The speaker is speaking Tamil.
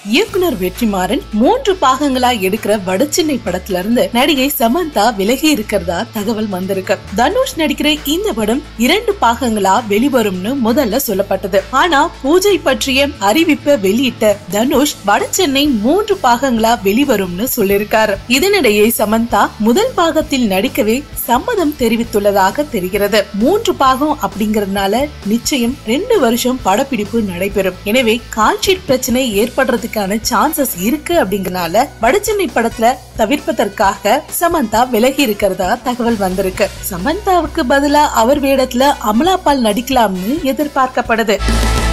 இயக்குனர் வெற்றிமாறன் 3 பாகங்களா எடுக்கிற வடசென்னை படத்துல இருந்து நடிகை சமந்தா விலகி இருக்கிறதா தகவல் வந்திருக்கு. தனுஷ் நடிக்கிற இந்த படம் 2 பாகங்களா வெளிவரும்னு முதல்ல சொல்லப்பட்டது. ஆனா பூஜை பற்றிய அறிவிப்பை வெளியிட்ட தனுஷ் வடசென்னை 3 பாகங்களா வெளிவரும்னு சொல்லிருக்காரு. இதனிடையே சமந்தா முதல் பாகத்தில் நடிக்கவே சம்மதம் தெரிவித்துள்ளதாக தெரிகிறது. 3 பாகம் அப்படிங்கறதுனால நிச்சயம் 2 வருஷம் படப்பிடிப்பு நடைபெறும். எனவே கால்ஷீட் பிரச்சனை ஏற்படுறதுக்கான சான்சஸ் இருக்கு அப்படிங்கறனால வடசென்னை படத்துல தவிர்ப்பதற்காக சமந்தா விலகி இருக்கிறதா தகவல் வந்திருக்கு. சமந்தாவுக்கு பதிலா அவர் வேடத்துல அமலா பால் நடிக்கலாம்னு எதிர்பார்க்கப்படுது.